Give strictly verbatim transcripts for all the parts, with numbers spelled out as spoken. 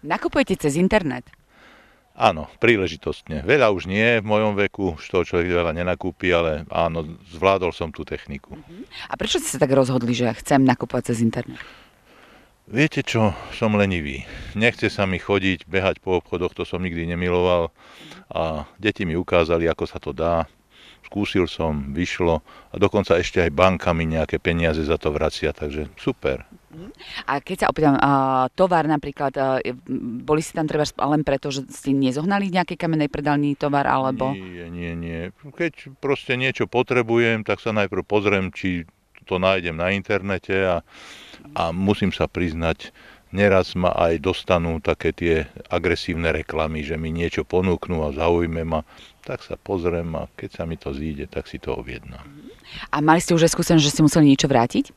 Nakupujete cez internet? Áno, príležitostne. Veľa už nie, v mojom veku už toho človek veľa nenakúpi, ale áno, zvládol som tú techniku. A prečo ste sa tak rozhodli, že chcem nakupovať cez internet? Viete čo, som lenivý. Nechce sa mi chodiť, behať po obchodoch, to som nikdy nemiloval. A deti mi ukázali, ako sa to dá. Skúsil som, vyšlo a dokonca ešte aj banka mi nejaké peniaze za to vracia, takže super. A keď sa opýtam, uh, tovar napríklad, uh, boli si tam treba len preto, že ste nezohnali v nejakej kamennej predálni tovar, alebo? Nie, nie, nie. Keď proste niečo potrebujem, tak sa najprv pozriem, či to nájdem na internete a, a musím sa priznať, neraz ma aj dostanú také tie agresívne reklamy, že mi niečo ponúknú a zaujme ma, tak sa pozriem a keď sa mi to zíde, tak si to objednám. A mali ste už aj skúsenosť, že ste museli niečo vrátiť?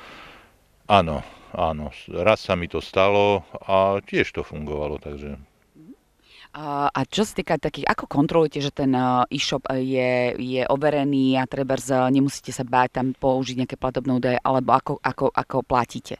Áno, áno. Raz sa mi to stalo a tiež to fungovalo, takže... A čo sa týka takých, ako kontrolujete, že ten e-shop je, je overený a trebárs nemusíte sa báť tam použiť nejaké platobné údaje, alebo ako, ako, ako platíte?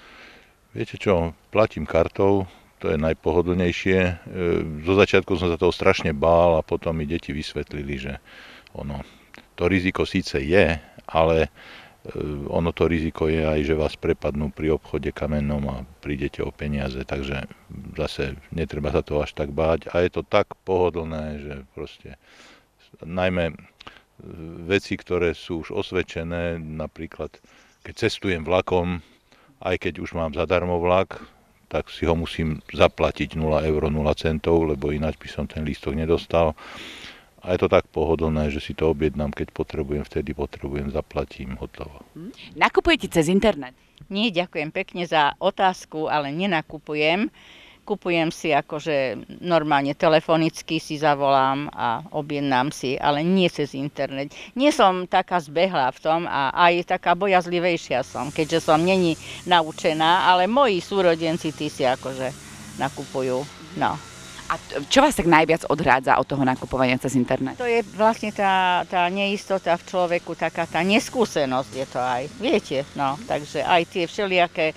Viete čo, platím kartou, to je najpohodlnejšie. Zo začiatku som sa toho strašne bál a potom mi deti vysvetlili, že ono, to riziko síce je, ale ono to riziko je aj, že vás prepadnú pri obchode kamennom a prídete o peniaze, takže zase netreba sa to až tak báť a je to tak pohodlné, že proste najmä veci, ktoré sú už osvedčené, napríklad keď cestujem vlakom, aj keď už mám zadarmo vlak, tak si ho musím zaplatiť nula eur nula centov, lebo ináč by som ten lístok nedostal. A je to tak pohodlné, že si to objednám, keď potrebujem, vtedy potrebujem, zaplatím, hotovo. Nakupujete cez internet? Nie, ďakujem pekne za otázku, ale nenakupujem. Kupujem si akože normálne telefonicky si zavolám a objednám si, ale nie cez internet. Nie som taká zbehlá v tom a aj taká bojazlivejšia som, keďže som není naučená, ale moji súrodenci, tí si akože nakupujú, no. A čo vás tak najviac odrádza od toho nakupovania cez internet? To je vlastne tá, tá neistota v človeku, taká tá neskúsenosť je to aj, viete, no. Takže aj tie všelijaké e,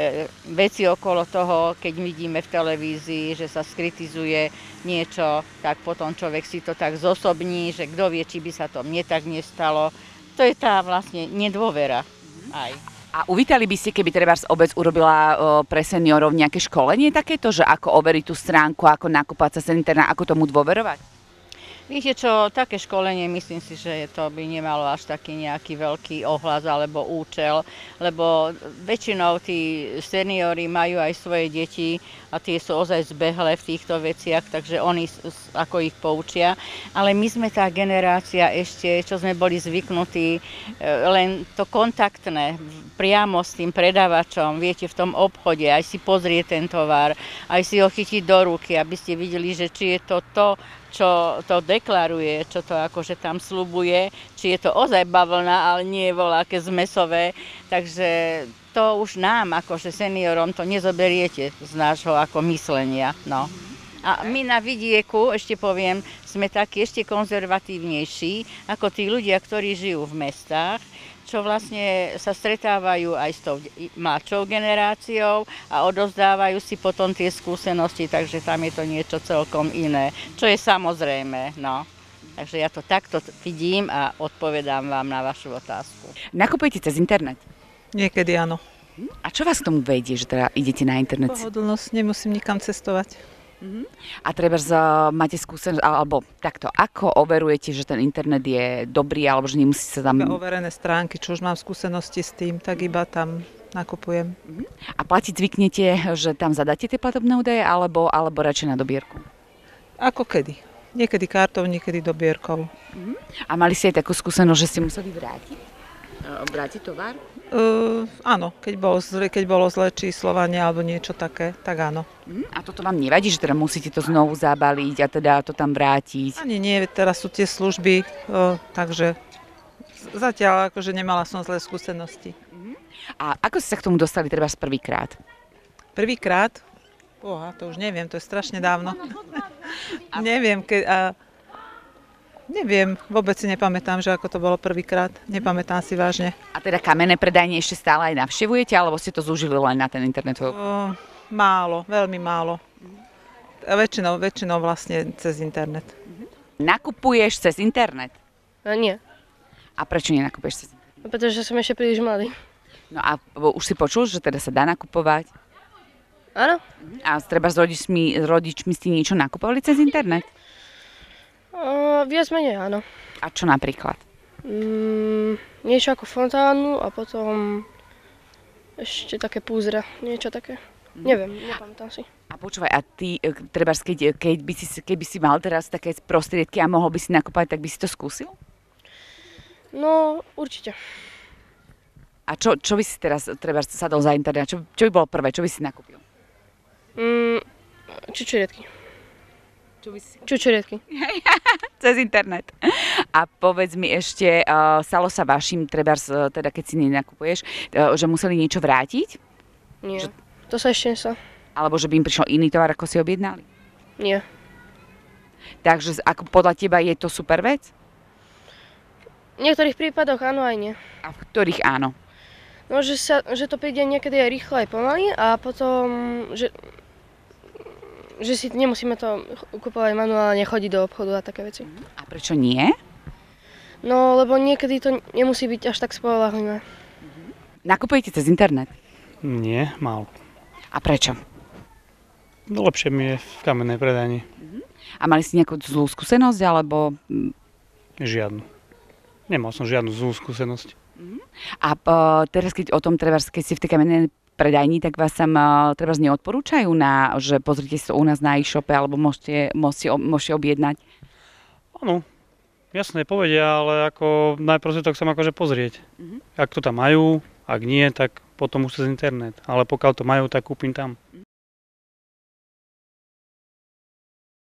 veci okolo toho, keď vidíme v televízii, že sa skritizuje niečo, tak potom človek si to tak zosobní, že kto vie, či by sa to mne tak nestalo. To je tá vlastne nedôvera aj. A uvítali by ste, keby trebárs obec urobila o, pre seniorov nejaké školenie takéto, že ako overiť tú stránku, ako nakúpať cez internet, ako tomu dôverovať? Viete čo, také školenie, myslím si, že to by nemalo až taký nejaký veľký ohlas alebo účel, lebo väčšinou tí seniori majú aj svoje deti a tie sú ozaj zbehlé v týchto veciach, takže oni ako ich poučia. Ale my sme tá generácia ešte, čo sme boli zvyknutí, len to kontaktné, priamo s tým predávačom, viete, v tom obchode, aj si pozrieť ten tovar, aj si ho chytiť do ruky, aby ste videli, že či je to to, čo to deklaruje, čo to akože tam sľubuje, či je to ozaj bavlna, ale nie je voľaké zmesové. Takže to už nám, akože seniorom, to nezoberiete z nášho ako myslenia. No. A my na vidieku, ešte poviem, sme takí ešte konzervatívnejší ako tí ľudia, ktorí žijú v mestách, čo vlastne sa stretávajú aj s tou mladšou generáciou a odovzdávajú si potom tie skúsenosti, takže tam je to niečo celkom iné, čo je samozrejme, no. Takže ja to takto vidím a odpovedám vám na vašu otázku. Nakupujete cez internet? Niekedy áno. A čo vás k tomu vedie, že teda idete na internet? Pohodlnosť, nemusím nikam cestovať. Uh-huh. A trebárs uh, máte skúsenosť, alebo takto, ako overujete, že ten internet je dobrý, alebo že nemusí sa tam... Iba overené stránky, čo už mám skúsenosti s tým, tak iba tam nakupujem. Uh-huh. A platiť zvyknete, že tam zadáte tie platobné údaje, alebo, alebo radšej na dobierku? Ako kedy. Niekedy kartou, niekedy dobierkou. Uh-huh. A mali ste aj takú skúsenosť, že ste museli vrátiť? Uh, vrátiť tovar? Uh, áno, keď bolo, zle, keď bolo zlé číslovanie alebo niečo také, tak áno. A toto vám nevadí, že teda musíte to znovu zabaliť a teda to tam vrátiť? Ani nie, teraz sú tie služby, uh, takže zatiaľ akože nemala som zlé skúsenosti. A ako ste sa k tomu dostali treba prvýkrát? Prvýkrát? Boha, to už neviem, to je strašne dávno. neviem, ke, a, neviem, vôbec si nepamätám, že ako to bolo prvýkrát. Nepamätám si vážne. A teda kamenné predajne ešte stále aj navštevujete, alebo ste to zúžili len na ten internet? Uh, málo, veľmi málo. väčšinou, väčšinou vlastne cez internet. Nakupuješ cez internet? A nie, A prečo nenakupuješ cez internet? pretože som ešte príliš mladý. No a už si počul, že teda sa dá nakupovať? Áno? A treba s rodičmi, s rodičmi ste niečo nakupovali cez internet? Uh, viac menej áno. A čo napríklad? Mm, niečo ako fontánu a potom ešte také púzra, niečo také. Neviem, nepamätám si. A počúvaj, a ty, e, trebárs, keď, keď by si, keby si mal teraz také prostriedky a mohol by si nakupovať, tak by si to skúsil? No, určite. A čo, čo by si teraz trebárs sadol za internet? Čo, čo by bolo prvé? Čo by si nakúpil? Mm, čučoriedky. Čo by si... Čučoriedky. Cez internet. A povedz mi ešte, uh, stalo sa vašim, trebárs, uh, teda keď si nenakupuješ, uh, že museli niečo vrátiť? Nie, Že- to sa ešte nestalo. Alebo že by im prišiel iný tovar, ako si objednali? Nie. Takže ako podľa teba je to super vec? V niektorých prípadoch áno aj nie. A v ktorých áno? No, že, sa, že to príde niekedy aj rýchlo, aj pomaly a potom, že, že si nemusíme to kupovať manuálne, chodiť do obchodu a také veci. A prečo nie? No, lebo niekedy to nemusí byť až tak spoľahlivé. Nakupujete cez internet? Nie, málo. A prečo? No, lepšie mi je v kamennej predajni. A mali ste nejakú zlú skúsenosť, alebo... Žiadnu. Nemal som žiadnu zlú skúsenosť. A uh, teraz, keď o tom, trebárs, keď ste v tej kamennej predajni, tak vás tam uh, trebárs neodporúčajú na, že pozrite si to u nás na e-shope, alebo môžete, môžete, môžete objednať? Áno, jasne povedia, ale ako najprv si to chcem akože pozrieť. Ak to tam majú, ak nie, tak potom už cez internet. Ale pokiaľ to majú, tak kúpim tam.